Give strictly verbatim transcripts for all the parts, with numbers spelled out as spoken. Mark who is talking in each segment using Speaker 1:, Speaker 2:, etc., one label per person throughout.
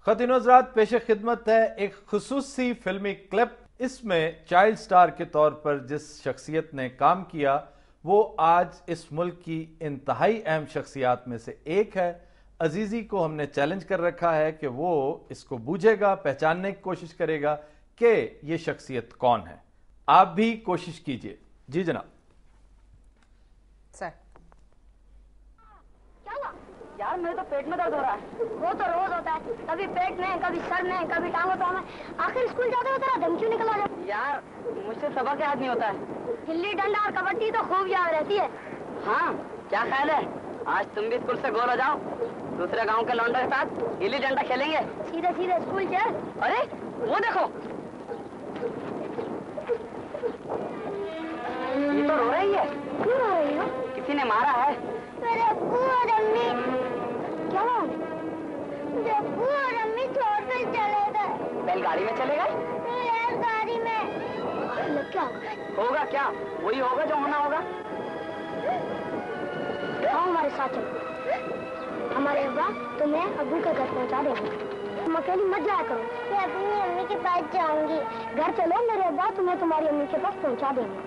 Speaker 1: ख़वातीन हज़रात, पेश खिदमत है एक खुसूसी फिल्मी क्लिप। इसमें चाइल्ड स्टार के तौर पर जिस शख्सियत ने काम किया वो आज इस मुल्क की इंतहाई अहम शख्सियात में से एक है। अजीज़ी को हमने चैलेंज कर रखा है कि वो इसको बूझेगा, पहचानने की कोशिश करेगा कि ये शख्सियत कौन है। आप भी कोशिश कीजिए। जी जनाब।
Speaker 2: सर
Speaker 3: क्या हुआ? यार मेरे तो पेट में दर्द हो रहा है। वो तो रोज होता है, कभी पेट में, कभी सर में, कभी टांगों पे में। आखिर स्कूल जाते हुए तेरा दम क्यों निकला? यार मुझसे सबक याद नहीं होता है। गिल्ली डंडा और कबड्डी तो खूब याद रहती है। हाँ, क्या ख्याल है आज तुम भी स्कूल से गोल हो जाओ, दूसरे गांव के लौंडों के साथ गिल्ली डंडा खेलेंगे। सीधे सीधे स्कूल चल। अरे वो देखो, ये तो रो रही है। क्यों रो रही हो? किसी ने मारा है। मेरे अब्बू और अम्मी। क्या हुआ? मेरे अब्बू और अम्मी छोड़ कर चले गए। बैलगाड़ी में चले गए? बैलगाड़ी में। क्या होगा? क्या वही होगा जो होना होगा। आओ हमारे साथ चलो। हमारे अब्बा तुम्हें अब्बू के घर पहुंचा देंगे। तुम अकेली मत जाया करो। मैं अपनी अम्मी के पास जाऊंगी। घर चलो, मेरे अब्बा तुम्हें तुम्हारी अम्मी के पास पहुंचा देंगे।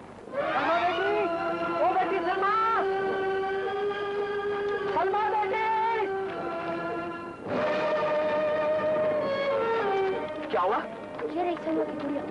Speaker 3: बेटी, ओ बेटी सलमा, सलमा बेटी। क्या हुआ? ये रही सलमा की गुड़िया।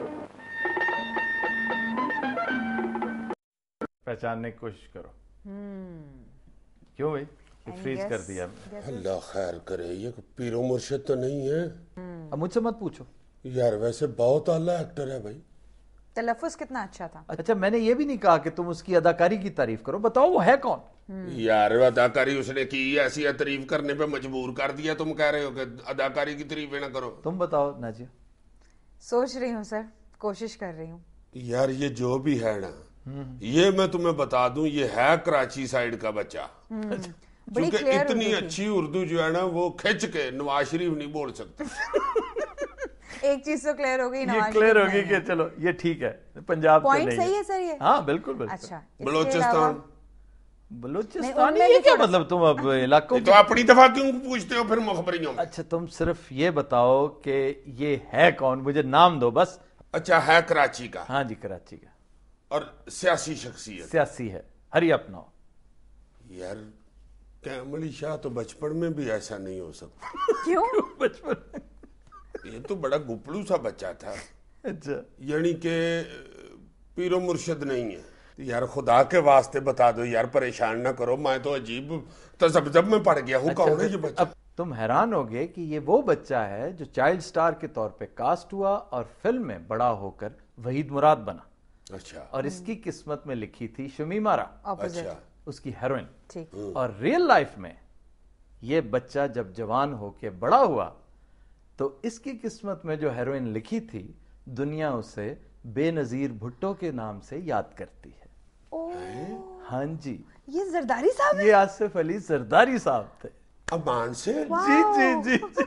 Speaker 1: पहचानने की कोशिश करो। क्यों भाई फ्रीज कर दिया?
Speaker 4: अल्लाह खैर करे, ये पीरो मुर्शिद तो नहीं है?
Speaker 1: अब मुझसे मत पूछो
Speaker 4: यार, वैसे बहुत आला एक्टर है भाई।
Speaker 2: तलफ्फुज कितना अच्छा था।
Speaker 1: अच्छा, मैंने ये भी नहीं कहा कि तुम उसकी अदाकारी की तारीफ करो। बताओ वो है कौन?
Speaker 4: यार अदाकारी उसने की, ऐसी तारीफ करने पे मजबूर कर दिया। तुम कह रहे हो कि अदाकारी की तारीफ ना करो।
Speaker 1: तुम बताओ नाजिया।
Speaker 2: सोच रही हूँ सर, कोशिश कर रही हूँ।
Speaker 4: यार ये जो भी है ना, ये मैं तुम्हें बता दूं, ये है कराची साइड का बच्चा। क्योंकि इतनी अच्छी उर्दू जो है ना वो खिंच के नवाज शरीफ नहीं बोल सकता।
Speaker 2: एक चीज तो क्लियर हो गई,
Speaker 1: ये क्लियर होगी कि चलो ये ठीक है, पंजाब
Speaker 2: पॉइंट तो सही है सर ये।
Speaker 1: हाँ बिल्कुल बिल्कुल।
Speaker 2: अच्छा,
Speaker 4: बलोचिस्तान।
Speaker 1: बलोचिस्तान ये क्या मतलब? तुम अब इलाकों
Speaker 4: तो अपनी दफा क्यों पूछते हो फिर मुखबरियों में?
Speaker 1: अच्छा, तुम सिर्फ ये बताओ कि ये है कौन, मुझे नाम दो बस।
Speaker 4: अच्छा, है कराची का?
Speaker 1: हाँ जी, कराची का।
Speaker 4: और सियासी शख्सियत?
Speaker 1: सियासी है। हरी अपनाओ।
Speaker 4: यार कैमली शाह तो बचपन में भी ऐसा नहीं हो सकता।
Speaker 2: क्यों?
Speaker 1: बचपन में
Speaker 4: ये तो बड़ा गुपलू सा बच्चा था।
Speaker 1: अच्छा,
Speaker 4: यानी के पीरो मुर्शिद नहीं है। यार खुदा के वास्ते बता दो यार, परेशान ना करो। मैं तो अजीब तजब्जब में पड़ गया हूँ। कौन है ये बच्चा?
Speaker 1: अब तुम हैरान होगे कि ये वो बच्चा है जो चाइल्ड स्टार के तौर पे कास्ट हुआ और फिल्म में बड़ा होकर वहीद मुराद बना।
Speaker 4: अच्छा।
Speaker 1: और इसकी किस्मत में लिखी थी शमीमा आरा,
Speaker 4: अच्छा,
Speaker 1: उसकी हीरोइन।
Speaker 2: ठीक।
Speaker 1: और रियल लाइफ में ये बच्चा जब जवान होके बड़ा हुआ तो इसकी किस्मत में जो हीरोइन लिखी थी, दुनिया उसे बेनजीर भुट्टो के नाम से याद करती है। हाँ जी,
Speaker 2: ये जरदारी साहब,
Speaker 1: ये आसिफ अली जरदारी साहब थे।
Speaker 4: अमान से?
Speaker 1: जी जी जी, जी।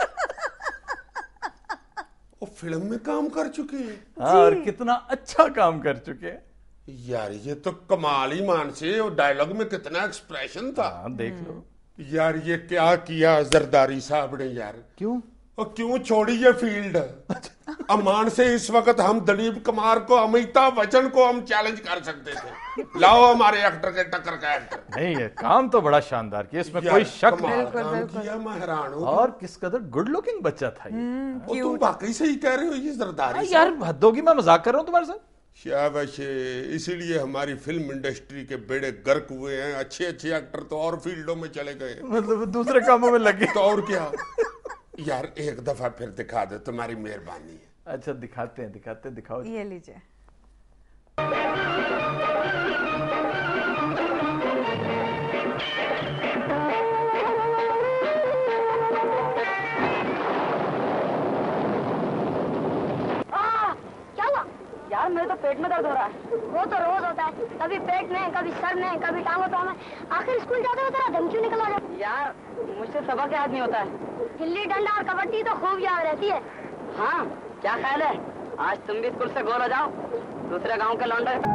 Speaker 4: वो फिल्म में काम कर चुके हैं।
Speaker 1: हाँ, और कितना अच्छा काम कर चुके हैं
Speaker 4: यार। ये तो कमाल ही मान से। और डायलॉग में कितना एक्सप्रेशन था।
Speaker 1: हाँ, देख लो
Speaker 4: यार ये क्या किया जरदारी साहब ने यार।
Speaker 1: क्यों
Speaker 4: और क्यों छोड़ी ये फील्ड? अमान से इस वक्त हम दिलीप कुमार को, अमिताभ बच्चन को हम चैलेंज कर सकते थे। लाओ हमारे एक्टर के टक्कर का एक्टर।
Speaker 1: नहीं है, काम तो बड़ा शानदार किया, इसमें कोई शक नहीं।
Speaker 4: किया, मैं हैरान हूं।
Speaker 1: और किस कदर गुड लुकिंग बच्चा था ये।
Speaker 4: तुम वाकई सही कह रहे हो ये जरदारी साहब।
Speaker 1: यार हद होगी, मैं मजाक कर रहा हूँ तुम्हारे साथ।
Speaker 4: शाबाश, इसीलिए हमारी फिल्म इंडस्ट्री के बेड़े गर्क हुए हैं। अच्छे अच्छे एक्टर तो और फील्डों में चले गए,
Speaker 1: मतलब दूसरे कामों में लगे।
Speaker 4: तो और क्या यार, एक दफा फिर दिखा दो, तुम्हारी मेहरबानी है।
Speaker 1: अच्छा, दिखाते हैं दिखाते हैं, दिखाओ।
Speaker 2: ये लीजिए।
Speaker 3: यार मेरे तो पेट में दर्द हो रहा है। वो तो रोज होता है, कभी पेट में, कभी सर में, कभी टांगों पे में। आखिर स्कूल जाते हुए तेरा दम क्यों निकला? यार मुझसे सबक याद नहीं होता है। गिल्ली डंडा और कबड्डी तो खूब याद रहती है। हाँ, क्या ख्याल है आज तुम भी स्कूल से गोल हो जाओ, दूसरे गांव के लौंडों